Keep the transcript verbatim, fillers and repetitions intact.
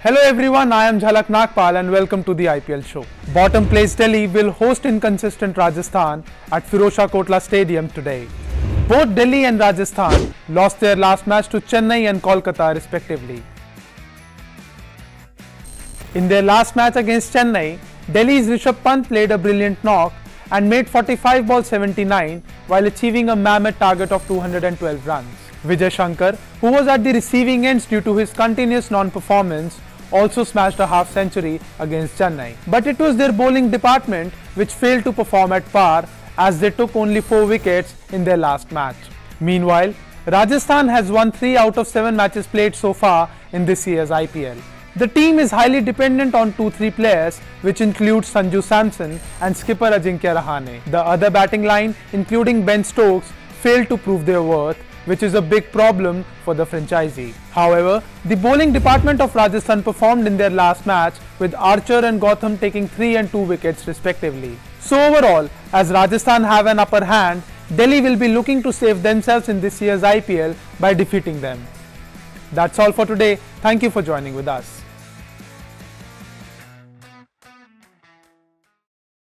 Hello everyone, I am Jhalak Nagpal and welcome to the I P L show. Bottom place Delhi will host inconsistent Rajasthan at Firozshah Kotla Stadium today. Both Delhi and Rajasthan lost their last match to Chennai and Kolkata respectively. In their last match against Chennai, Delhi's Rishabh Pant played a brilliant knock and made forty-five balls seventy-nine while achieving a mammoth target of two hundred twelve runs. Vijay Shankar, who was at the receiving ends due to his continuous non-performance, also smashed a half century against Chennai. But it was their bowling department which failed to perform at par as they took only four wickets in their last match. Meanwhile, Rajasthan has won three out of seven matches played so far in this year's I P L. The team is highly dependent on two three players, which includes Sanju Samson and skipper Ajinkya Rahane. The other batting line, including Ben Stokes, failed to prove their worth, which is a big problem for the franchisee. However, the bowling department of Rajasthan performed in their last match, with Archer and Gotham taking three and two wickets respectively. So overall, as Rajasthan have an upper hand, Delhi will be looking to save themselves in this year's I P L by defeating them. That's all for today. Thank you for joining with us.